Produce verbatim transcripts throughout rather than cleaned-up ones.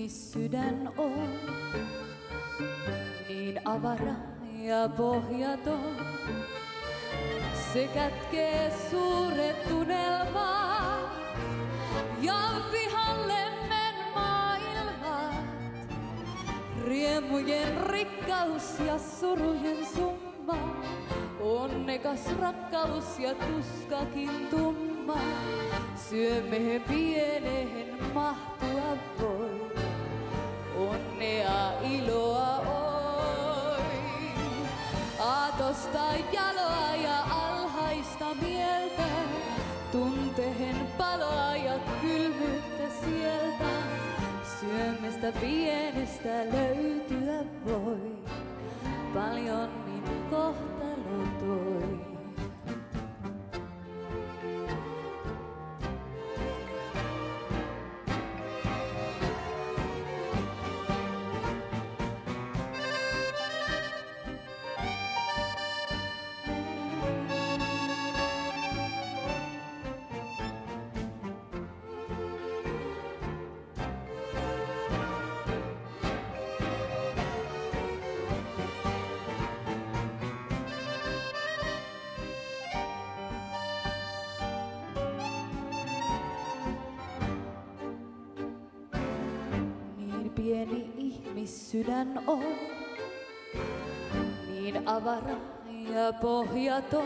ihmissydän on niin avara ja pohjaton. Se kätkee suuret unelmat ja vihallemmen maailmat. Riemujen rikkaus ja surujen summa, onnekas rakkaus ja tuskakin tumma. Syömehen pienehen mahtua voi, onnea iloa oi. Aatosta jaloa ja alhaista mieltä, tuntehen paloa ja kylmyyttä sieltä. Syömestä pienestä löytyä voi, paljon min kohtalo toi. Pieni ihmissydän on niin avara ja pohjaton.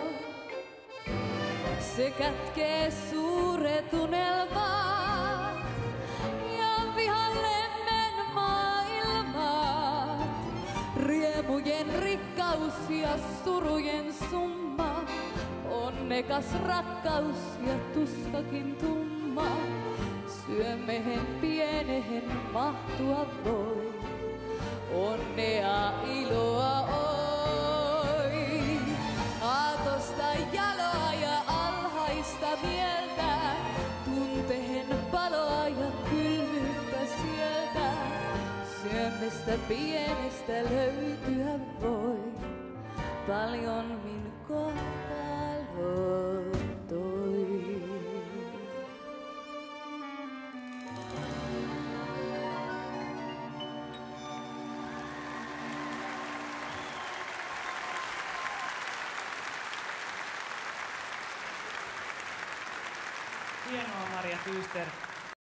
Se kätkee suuret unelmat ja vihallemmen maailmat. Riemujen rikkaus ja surujen summa, onnekas rakkaus ja tuskakin tumma. Syömehen pienehen mahtua voi, onnea iloa oi. Aatosta jaloa ja alhaista mieltä, tuntehen paloa ja kylmyyttä sieltä. Syömestä pienestä löytyä voi, paljon min kohtalo toi. Hienoa, Marja Tyyster.